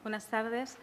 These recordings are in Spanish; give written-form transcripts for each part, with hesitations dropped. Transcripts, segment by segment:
Buenas tardes.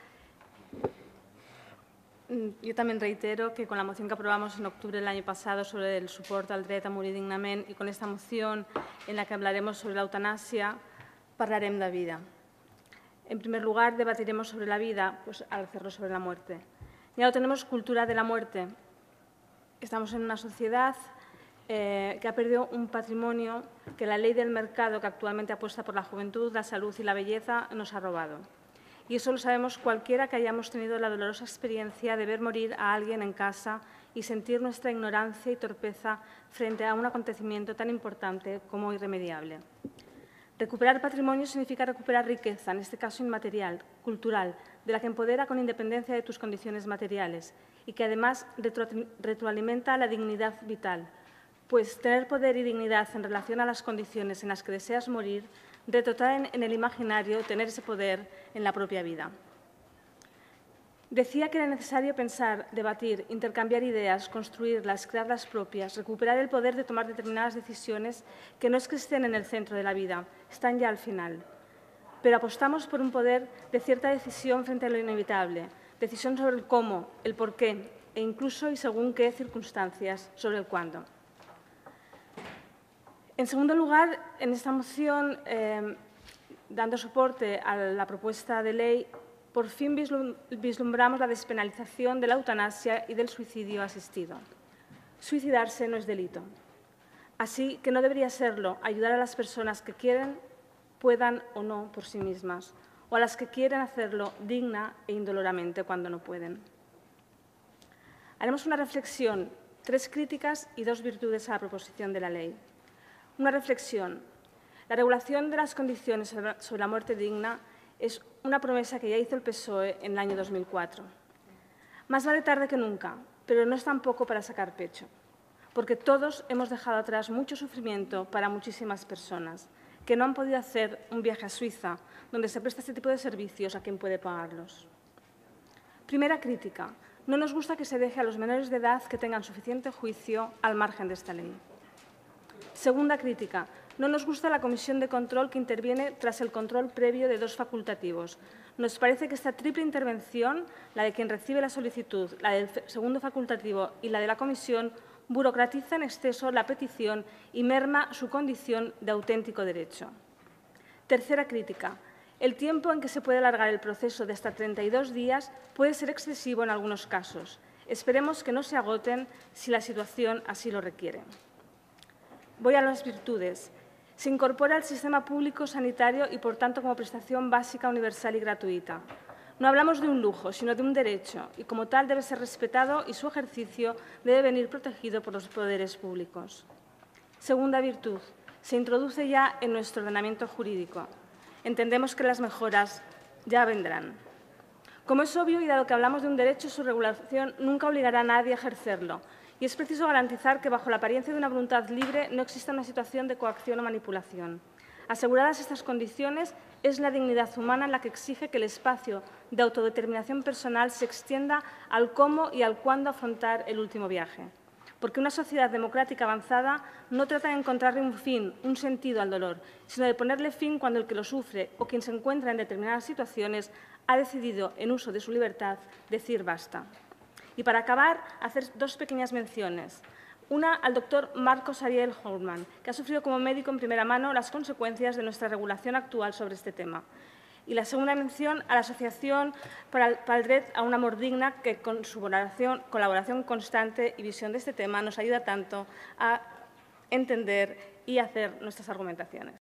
Jo també reitero que con la moción que aprobamos en octubre del año pasado sobre el soporte al dret a morir dignament y con esta moción en la que hablaremos sobre la eutanasia, parlarem de vida. En primer lugar, debatiremos sobre la vida, pues al hacerlo sobre la muerte. Ya no tenemos cultura de la muerte. Estamos en una sociedad que ha perdido un patrimonio que la ley del mercado, que actualmente apuesta por la juventud, la salud y la belleza, nos ha robado. Y eso lo sabemos cualquiera que hayamos tenido la dolorosa experiencia de ver morir a alguien en casa y sentir nuestra ignorancia y torpeza frente a un acontecimiento tan importante como irremediable. Recuperar patrimonio significa recuperar riqueza, en este caso inmaterial, cultural, de la que empodera con independencia de tus condiciones materiales y que además retroalimenta la dignidad vital, pues tener poder y dignidad en relación a las condiciones en las que deseas morir retrotraen en el imaginario tener ese poder en la propia vida. Decía que era necesario pensar, debatir, intercambiar ideas, construirlas, crearlas propias, recuperar el poder de tomar determinadas decisiones que no es que estén en el centro de la vida, están ya al final. Pero apostamos por un poder de cierta decisión frente a lo inevitable, decisión sobre el cómo, el por qué e incluso y según qué circunstancias, sobre el cuándo. En segundo lugar, en esta moción, dando soporte a la propuesta de ley, por fin vislumbramos la despenalización de la eutanasia y del suicidio asistido. Suicidarse no es delito. Así que no debería serlo ayudar a las personas que quieren, puedan o no por sí mismas, o a las que quieren hacerlo digna e indoloramente cuando no pueden. Haremos una reflexión, 3 críticas y 2 virtudes a la proposición de la ley. Una reflexión. La regulación de las condiciones sobre la muerte digna es una promesa que ya hizo el PSOE en el año 2004. Más vale tarde que nunca, pero no es tampoco para sacar pecho, porque todos hemos dejado atrás mucho sufrimiento para muchísimas personas que no han podido hacer un viaje a Suiza, donde se presta este tipo de servicios a quien puede pagarlos. Primera crítica. No nos gusta que se deje a los menores de edad que tengan suficiente juicio al margen de esta ley. Segunda crítica. No nos gusta la comisión de control que interviene tras el control previo de 2 facultativos. Nos parece que esta triple intervención, la de quien recibe la solicitud, la del segundo facultativo y la de la comisión, burocratiza en exceso la petición y merma su condición de auténtico derecho. Tercera crítica. El tiempo en que se puede alargar el proceso de hasta 32 días puede ser excesivo en algunos casos. Esperemos que no se agoten si la situación así lo requiere. Voy a las virtudes. Se incorpora al sistema público sanitario y, por tanto, como prestación básica, universal y gratuita. No hablamos de un lujo, sino de un derecho, y como tal debe ser respetado y su ejercicio debe venir protegido por los poderes públicos. Segunda virtud. Se introduce ya en nuestro ordenamiento jurídico. Entendemos que las mejoras ya vendrán. Como es obvio, y dado que hablamos de un derecho, su regulación nunca obligará a nadie a ejercerlo, y es preciso garantizar que, bajo la apariencia de una voluntad libre, no exista una situación de coacción o manipulación. Aseguradas estas condiciones, es la dignidad humana la que exige que el espacio de autodeterminación personal se extienda al cómo y al cuándo afrontar el último viaje. Porque una sociedad democrática avanzada no trata de encontrarle un fin, un sentido al dolor, sino de ponerle fin cuando el que lo sufre o quien se encuentra en determinadas situaciones ha decidido, en uso de su libertad, decir basta. Y para acabar, hacer 2 pequeñas menciones. Una al doctor Marcos Ariel Holman, que ha sufrido como médico en primera mano las consecuencias de nuestra regulación actual sobre este tema. Y la segunda mención a la Asociación para el Dret a una Mort Digna, que con su colaboración constante y visión de este tema nos ayuda tanto a entender y hacer nuestras argumentaciones.